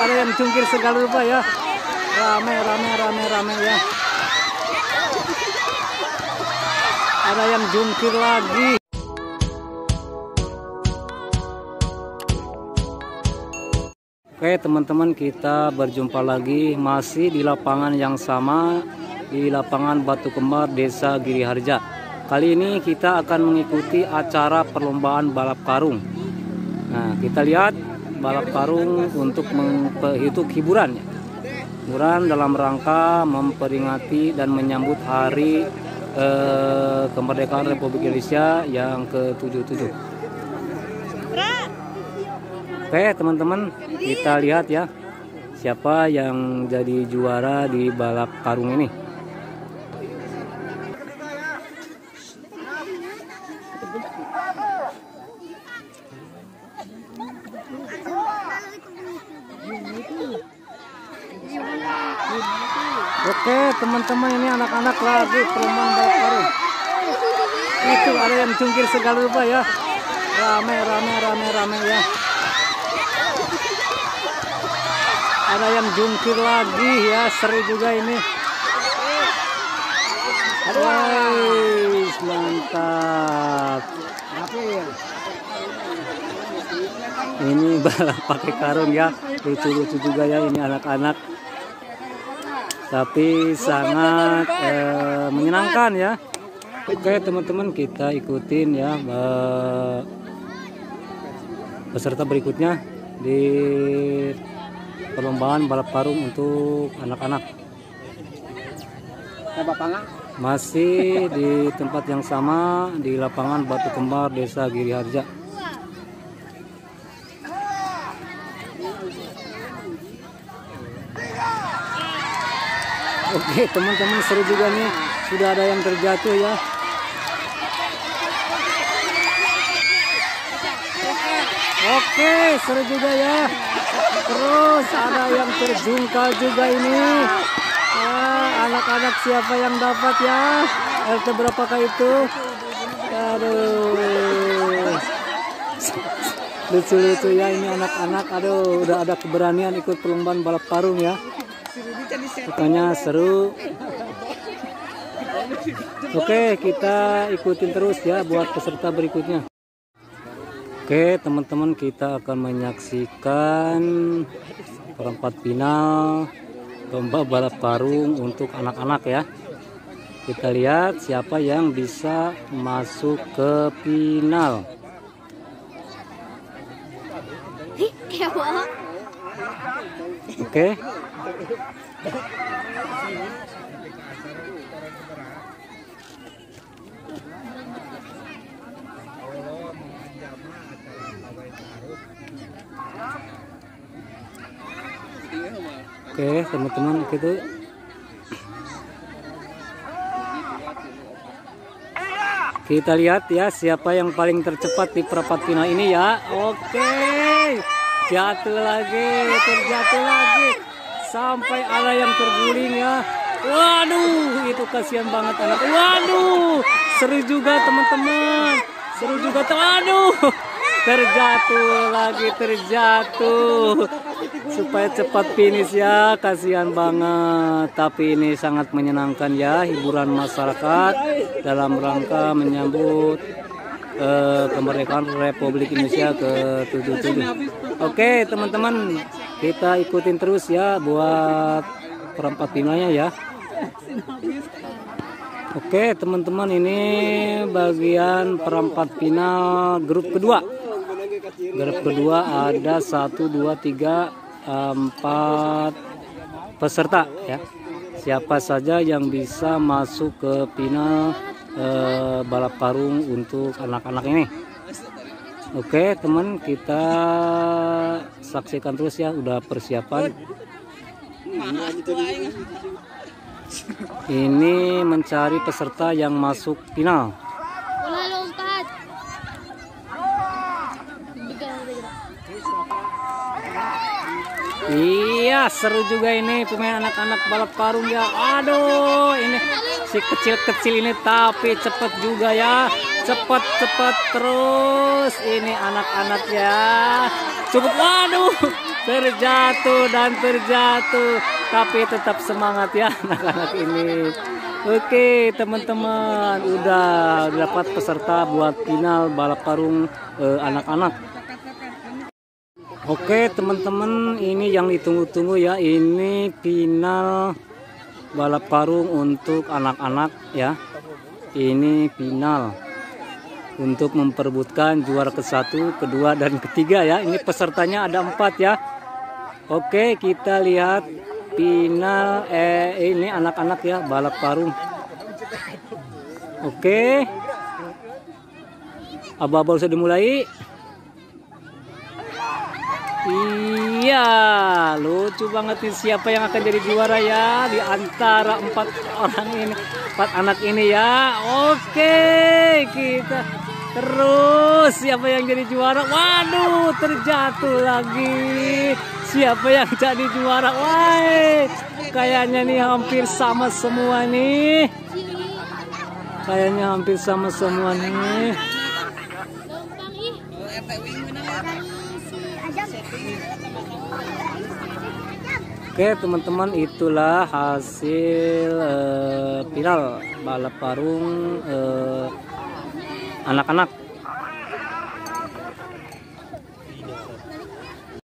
ada yang cungkir segala rupa ya. Rame ya. Ada yang jungkir lagi. Oke teman-teman, kita berjumpa lagi masih di lapangan yang sama, di lapangan Batu Kembar Desa Giriharja. Kali ini kita akan mengikuti acara perlombaan balap karung. Nah, kita lihat balap karung untuk hiburan dalam rangka memperingati dan menyambut hari kemerdekaan Republik Indonesia yang ke-77. Oke teman-teman, kita lihat ya siapa yang jadi juara di balap karung ini. Oke teman-teman, ini anak-anak lagi perlombaan balap karung. Itu ada yang cungkir segala rupa ya. Rame ya. Ada yang jungkir lagi ya, seru juga ini. Wih, mantap. Ini balap pakai karung ya, lucu-lucu juga ya ini anak-anak. Tapi sangat menyenangkan ya. Oke teman-teman, kita ikutin ya peserta berikutnya di perlombaan balap karung untuk anak-anak. Masih di tempat yang sama di lapangan Batu Kembar Desa Giriharja. Oke teman-teman, seru juga nih, sudah ada yang terjatuh ya. Oke, seru juga ya. Terus ada yang terjungkal juga ini. Anak-anak siapa yang dapat ya? RT berapakah itu? Aduh, lucu-lucu ya ini anak-anak. Aduh, udah ada keberanian ikut perlombaan balap karung ya. Pokoknya seru. Oke, kita ikutin terus ya buat peserta berikutnya. Oke teman-teman, kita akan menyaksikan perempat final lomba balap karung untuk anak-anak ya. Kita lihat siapa yang bisa masuk ke final. Oke. Oke teman-teman, gitu. Kita lihat ya siapa yang paling tercepat di perempat final ini ya. Oke, terjatuh lagi, sampai ada yang terguling ya. Waduh, itu kasihan banget anak. Waduh, seru juga teman-teman, aduh, terjatuh. Supaya cepat finish ya, kasihan banget. Tapi ini sangat menyenangkan ya, hiburan masyarakat dalam rangka menyambut kemerdekaan Republik Indonesia ke-77. Oke teman-teman, kita ikutin terus ya buat perempat finalnya ya. Oke teman-teman, ini bagian perempat final grup kedua. Grup kedua ada 1, 2, 3, 4 peserta ya. Siapa saja yang bisa masuk ke final balap karung untuk anak-anak ini. Oke teman, kita saksikan terus ya, udah persiapan. Ini mencari peserta yang masuk final. Iya, seru juga ini pemain anak-anak balap karung ya. Aduh, ini si kecil-kecil ini tapi cepet juga ya. Cepet terus ini anak-anak ya. Cukup, waduh, terjatuh dan terjatuh, tapi tetap semangat ya anak-anak ini. Oke teman-teman, udah dapat peserta buat final balap karung anak-anak. Oke teman-teman, ini yang ditunggu-tunggu ya, ini final balap karung untuk anak-anak ya. Ini final untuk memperebutkan juara ke-1, kedua, dan ketiga ya. Ini pesertanya ada 4 ya. Oke, kita lihat final ini anak-anak ya, balap karung. Oke. Abah-abah sudah dimulai. Iya, lucu banget nih, siapa yang akan jadi juara ya di antara 4 orang ini, 4 anak ini ya. Oke, kita terus siapa yang jadi juara? Waduh, terjatuh lagi. Siapa yang jadi juara? Wah, kayaknya nih hampir sama semua nih. Kayaknya hampir sama semua nih. Oke teman-teman, itulah hasil final balap karung anak-anak